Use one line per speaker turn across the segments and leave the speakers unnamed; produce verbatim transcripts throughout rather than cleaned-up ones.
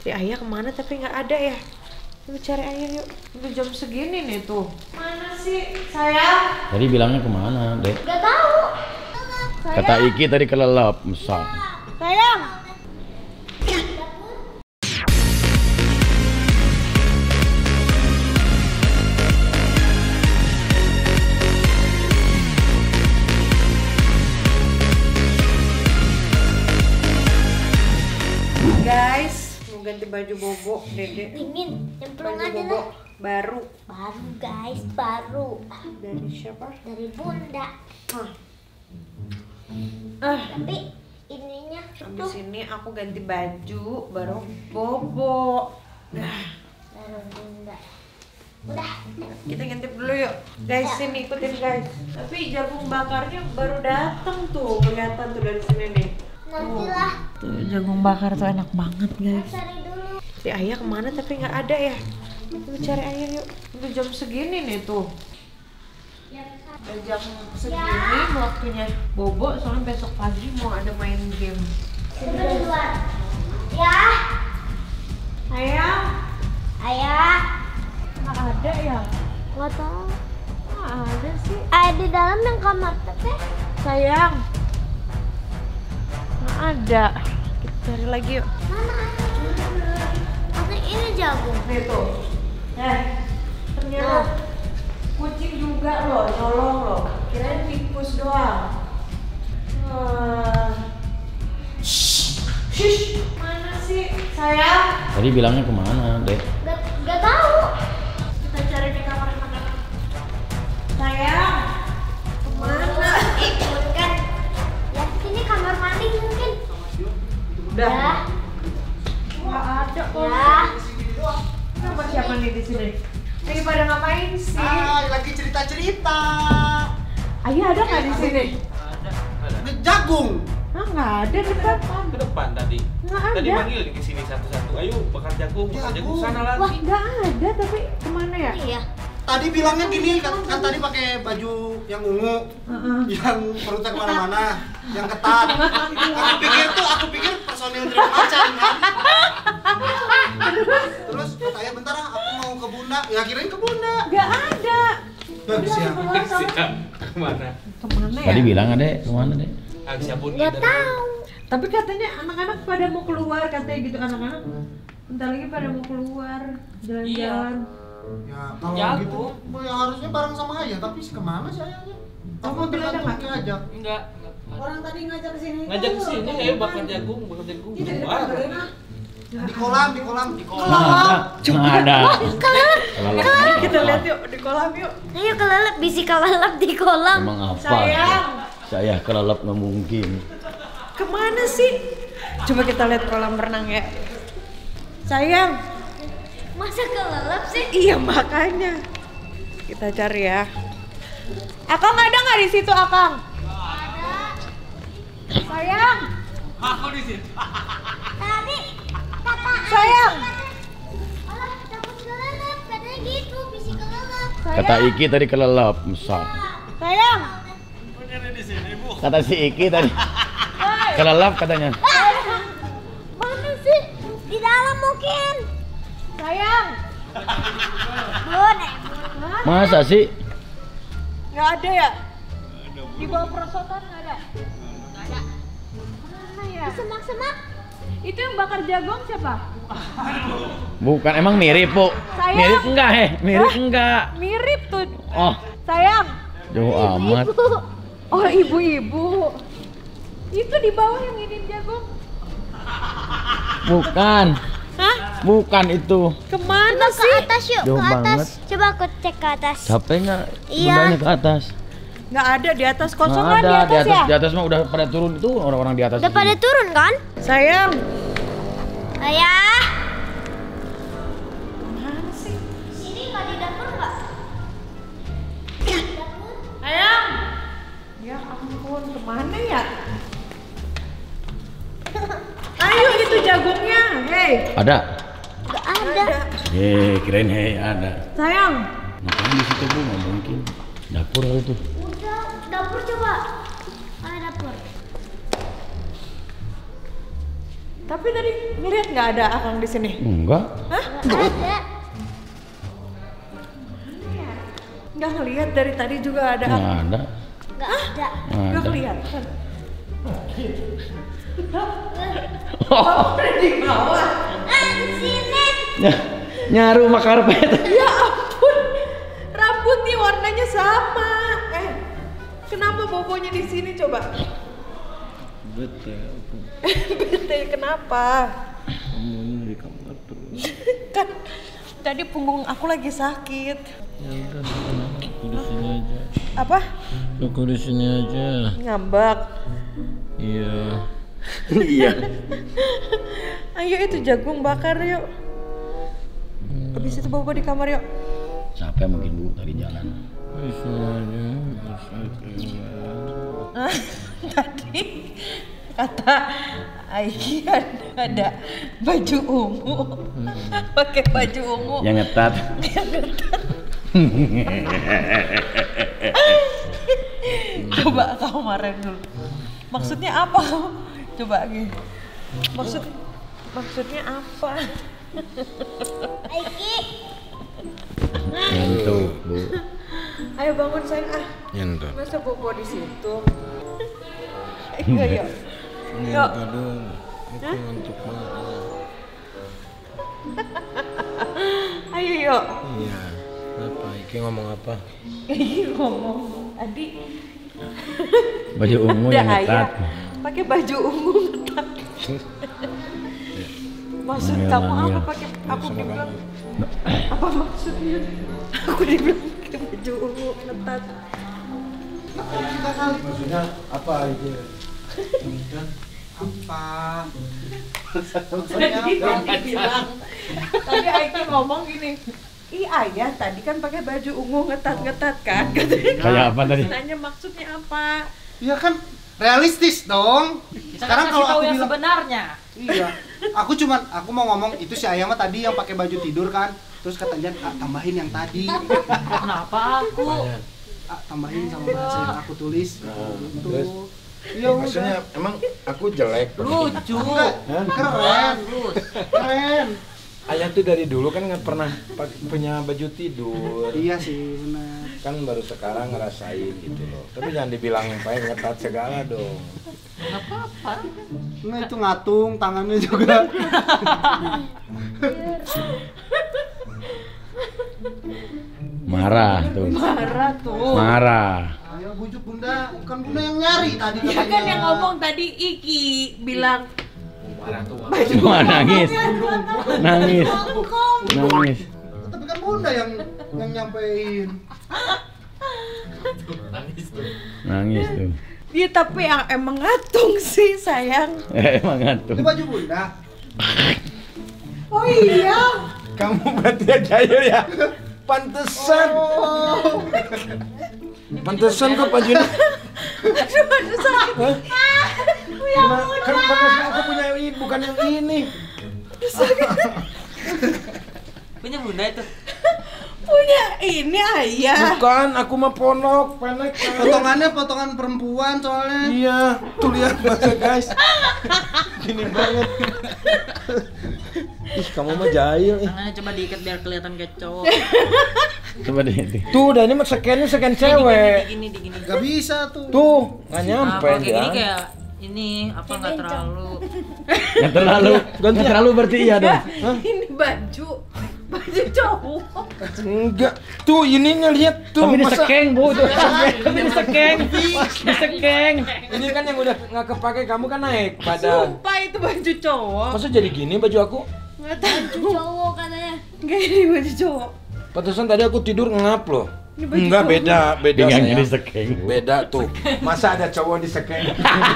Si Ayah kemana tapi nggak ada ya? Yuk cari Ayah yuk. Udah jam segini nih tuh. Mana sih sayang?
Tadi bilangnya kemana, Dek?
Gak tahu.
Kata Iki tadi kelelap, misal.
Sayang. Guys, mau ganti baju bobo, Dede.
Dingin, nyemplung
Baju
aja
bobo
lah.
baru.
Baru guys, baru.
Dari siapa?
Dari Bunda.
Ah. Ah.
Tapi ininya
Habis ini aku ganti baju baru bobo. Nah,
baru Bunda. Udah.
kita ngintip dulu yuk. Guys, sini ikutin guys. Tapi jagung bakarnya baru datang tuh, kelihatan tuh dari sini nih.
Nantilah.
Tuh jagung bakar tuh enak banget guys.
Cari dulu.
Si Ayah kemana tapi nggak ada ya? Yuk cari Ayah yuk. Udah jam segini nih tuh. Udah jam segini waktunya bobo, soalnya besok pagi mau ada main game.
Coba di luar. Ya.
Ayah,
Ayah.
nggak ada ya?
Nggak tahu.
Nggak ada sih.
Ayah di dalam yang kamar teteh.
Sayang, nggak ada. Kita cari lagi yuk.
Mana? Atau ini jagung.
Nih tuh. Eh, ternyata kucing juga loh, nyolong loh. Kirain tikus doang. Wah. Shh, mana sih sayang?
Tadi bilangnya kemana, Dek?
Gak, gak tahu.
Kita cari di kamar anak-anak. Sayang, kemana?
Ikut kan? Ya sini kamar mandi mungkin.
Udah.
Ya.
Nggak ada kok.
Ya.
Sama siapa nih di sini? Lagi pada ngapain sih?
Hai, lagi cerita-cerita.
Ayah ada nggak di sini?
Ada, ada.
Jagung.
Ah, nggak ada dekat.
Ke depan tadi.
Nggak
Tadi
ada.
manggil ke sini satu-satu. Ayo bakar jagung, bakar jagung
Jagung.
sana
Wah,
lagi.
nggak ada tapi kemana ya?
Iya.
Tadi bilangnya gini kan, kan tadi pakai baju yang ungu,
Heeh.
yang perutnya kemana-mana, yang ketat. Aku pikir tuh, aku pikir personil Trio Macan kan. Terus kata ayah bentar ah, aku mau ke Bunda. Ya kirain ke Bunda.
Nggak ada.
Bagus ya.
Siap. Kemana?
Kemana ya?
Tadi bilang ada, kemana, Dek?
Ah, siapun
Gak
kita.
tahu.
Tapi katanya anak-anak pada mau keluar, katanya gitu anak-anak. Bentar lagi pada mau keluar, jalan-jalan.
Ya kalau
Jagung.
gitu, ya harusnya bareng sama ayah. Tapi kemana sih ayahnya?
Kamu bilang ada nggak?
Ngajak.
Enggak.
Orang tadi ngajak ke sini.
Ngajak ke sini, ayo bakar jagung, bakar jagung. Wah,
Di kolam, di kolam, di kolam.
Nggak ada. Nggak ada.
Kita lihat yuk di kolam yuk.
Ayo kelelep, bisi kelelep di kolam.
Emang apa?
Sayang,
Saya kelelap nggak mungkin.
kemana sih? Coba kita lihat kolam renang ya. Sayang,
Masa kelelep sih?
iya makanya. Kita cari ya. Akang ada nggak di situ Akang?
Ada.
Sayang,
aku di sini.
Tadi kata
sayang.
Alah, takut kelelep, katanya gitu, bisi kelelep.
Kata Iki tadi kelelap, misal.
Sayang,
Bener di sini, Bu.
Kata si Iki tadi kelelap katanya.
mana sih?
Di dalam mungkin.
Sayang,
Bun, eh,
Hah?
Masa sih?
Nggak ada ya? Di bawah perosotan nggak ada?
nggak ada.
Mana ya?
Di semak-semak.
Itu yang bakar jagung siapa?
Bukan, emang mirip, Bu?
Sayang.
Mirip enggak, eh? Mirip
Hah?
enggak?
Mirip tuh.
Oh,
Sayang.
jauh amat.
Ibu.
Oh ibu-ibu. Itu di bawah yang ini jagung.
Bukan.
Hah?
Bukan itu.
Kemana
Coba ke
sih?
atas yuk,
Jauh
ke atas.
banget.
Coba aku cek ke atas.
Capek nggak?
Iya.
Bundanya ke atas.
Nggak ada di atas kosong
Nggak
kan di
ada,
atas,
di atas,
ya?
di atas mah udah pada turun itu orang-orang di atas.
Udah
di
pada
sini.
turun kan?
Sayang.
Ayah.
Mana sih?
Sini nggak di dapur nggak? Dapur?
Sayang. Ya ampun, kemana ya? Ayo itu jagungnya. Hei.
Ada.
Nggak ada.
Hei, kirain hei ada.
Sayang.
Ngapain di situ, Bu? Nggak mungkin. Dapur kali itu.
Udah, dapur coba. Mana dapur?
Tapi tadi ngeliat nggak ada Akang di sini?
Enggak.
Hah?
Nggak ada.
Nggak ngeliat dari tadi juga ada
Nggak
Akang.
ada.
Nggak ada.
Nggak
Nggak
ada.
kelihatan.
Oh,
Udah di bawah.
Ah, di sini.
ny- nyaru sama karpet.
Ya ampun, rambutnya warnanya sama. Eh, kenapa bobonya di sini coba?
Betul.
Bete kenapa?
Kamu di kamar terus.
Kan tadi punggung aku lagi sakit.
Ya udah, aku di sini aja.
Apa?
Aku di sini aja.
Ngambak.
Iya. Iya.
Ayo itu jagung bakar yuk. Habis itu bobo di kamar yuk.
Capek mungkin Bu tadi jalan.
Di sini aja. Bisa.
Ah, tadi kata Aiki ada baju ungu, pakai baju ungu.
Yang ngetat.
Coba kau marahin dulu. Maksudnya apa? Coba gini. Maksud maksudnya apa?
Aiki.
Ngantuk Bu.
Ayo bangun sayang ah.
Nyentuh.
Masa bobo di situ? Ayo yuk. Yuk.
Aduh, aku ngantuk banget.
Ayo yuk.
Iya. Apa? Iki ngomong apa?
Ih ngomong Adi.
Baju ungu
Udah
yang
ayah
ngetat.
pakai baju ungu ngetat. Maksud
Angel,
kamu
angel.
apa pakai aku dibilang apa maksudnya? Aku dibilang pakai baju ungu ngetat.
Maksudnya apa itu?
Apa?
Tadi Aiki bilang, tadi Aiki ngomong gini, ih ayah tadi kan pakai baju ungu ngetat-ngetat kan? Katanya.
Kayak apa tadi?
Nanya maksudnya apa?
Iya kan realistis dong. Sekarang kalau aku bilang
sebenarnya.
iya, aku cuman aku mau ngomong itu si Ayah mah tadi yang pakai baju tidur kan. Terus kata Jan, ah, tambahin yang tadi.
Kenapa aku?
Ah, tambahin sama bahasa yang aku tulis. Gitu.
terus?
Iya
Maksudnya
udah.
emang aku jelek.
Lucu.
Keren. Keren.
Ayah tuh dari dulu kan nggak pernah pak- punya baju tidur.
Iya sih, benar.
Kan baru sekarang ngerasain gitu loh. Tapi jangan dibilang pakai ngetat segala dong.
Nah itu ngatung tangannya juga.
Marah tuh.
Marah tuh.
Marah.
Ayo bujuk Bunda, bukan Bunda yang nyari tadi
Ya kan yang ngomong tadi Iki bilang baju
Wah, nangis. Nangis.
Angkong.
Nangis.
Tapi kan Bunda yang yang nyampein.
Nangis tuh.
Dia tapi yang emang ngatung sih sayang.
Eh, emang ngantuk.
Ini baju Bunda.
Oh iya.
Kamu berarti ya jahil ya? Pantesan.
Oh.
Pantesan kok bajunya.
Aduh, aduh sakit.
Hah?
Ya
Nah,
ampun,
kan
Ma.
pantesan aku punya ini, bukan yang ini.
Punya bunda itu.
Punya ini ayah.
Bukan, aku mah ponok, pendek.
Potongannya potongan perempuan soalnya.
Iya, tuh lihat masa guys. Gini banget. Ih, kamu mah jahil ih.
Tangannya coba diikat biar kelihatan kayak cowok.
Coba deh itu.
Tuh, udah ini mah scan-nya scan cewek.
Digini, digini.
Gak bisa tuh.
Tuh, nggak
Nah,
nyampe
kalau kayak gini
dia.
kayak ini apa nggak terlalu.
Nggak terlalu. Nggak terlalu berarti iya dong.
Ini baju. Baju cowok.
Enggak. Tuh, ininya lihat tuh.
Tapi
masa-
disekeng Bu tuh. Tapi disekeng. Disekeng.
Ini kan yang udah nggak kepake, kamu kan naik badan.
Sumpah itu baju cowok.
Masa jadi gini baju aku?
Nggak tahu.
Cowok katanya.
Nggak ini baju cowok.
Pantesan tadi aku tidur ngap loh.
Ini baju
Enggak,
cowok.
beda, beda
Dengan
sayang.
ini sekeng.
Beda tuh. Masa ada cowok di sekeng?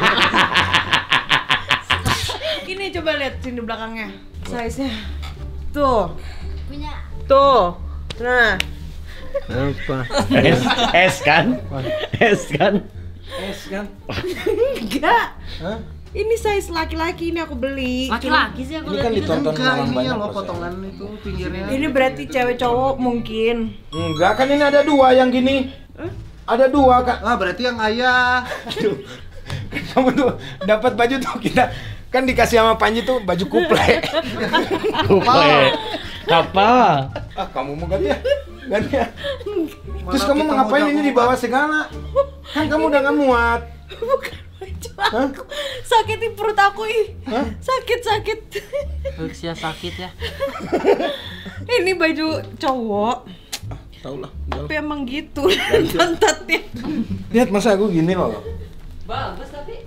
Ini coba lihat sini belakangnya. Size-nya. Tuh.
Punya.
Tuh. Nah.
Apa?
S, S kan? S kan?
Es kan?
Enggak.
Hah?
Ini size laki-laki ini aku beli.
Laki-laki sih aku
Ini kan
lihat gitu.
ditonton
Enggak,
orang
ininya
banyak
loh
loh,
potongan itu pinggirnya.
Ini berarti cewek cowok mungkin.
Enggak, kan ini ada dua yang gini. Ada dua, Kak.
Ah berarti yang Ayah.
Kamu tuh dapat baju tuh kita Kan dikasih sama Panji tuh baju kuplek.
Kuple. Apa?
Ah, kamu mau ganti ya? Ganti ya. Terus kamu mau ngapain ini di bawah segala? Kan kamu udah nggak muat. Hah?
Sakit di perut aku ih.
Hah?
Sakit sakit.
Usia sakit ya.
Ini baju cowok.
Ah, tau lah.
Tapi emang gitu pantatnya.
Lihat masa aku gini loh.
Bagus tapi.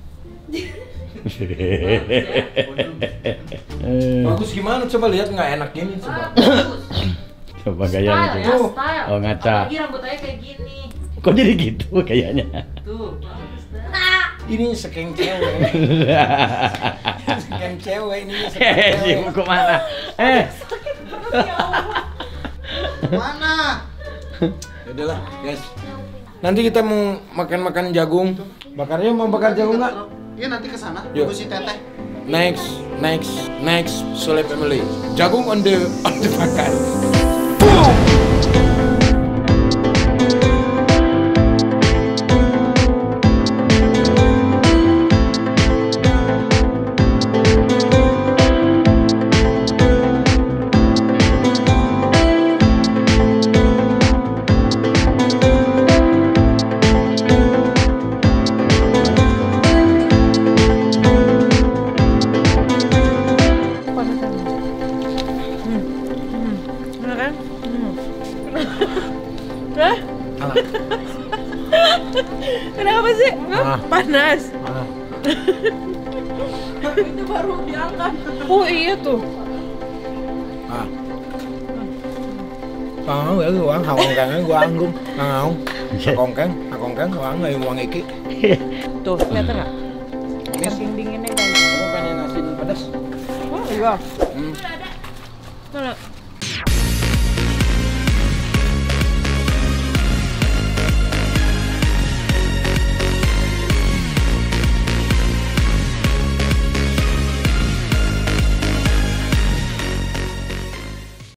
Eh,
Bagus gimana? Coba lihat nggak enak gini coba.
Coba gaya
Style
itu.
ya, style.
Oh, ngaca.
Apalagi rambutnya kayak gini.
Kok jadi gitu kayaknya?
Tuh, bagus dah.
Ini sekeng cewek. Sekeng cewek ini sekeng
Eh, si
cewek.
mau kemana? Eh,
Mana?
Udah lah, guys. Nanti kita mau makan-makan jagung. Bakarnya mau bakar jagung nggak?
Iya nanti ke sana.
Yuk.
Tunggu si Teteh.
Next, next, next, Soleh Family. Jagung on the on the bakar.
Enak kan? Hah? Kenapa sih? Hah?
Ah.
Panas.
Ah.
Itu baru diangkat. Oh iya tuh.
À. Còn ở cái quán hồng càng cái quán cũng ngon không? Còn cắn, còn cắn quán này quán iki.
Tuh, kelihatan nggak?
Ini
Saking dinginnya guys.
kamu pengen nasi pedas?
Oh iya.
Hmm.
Mana?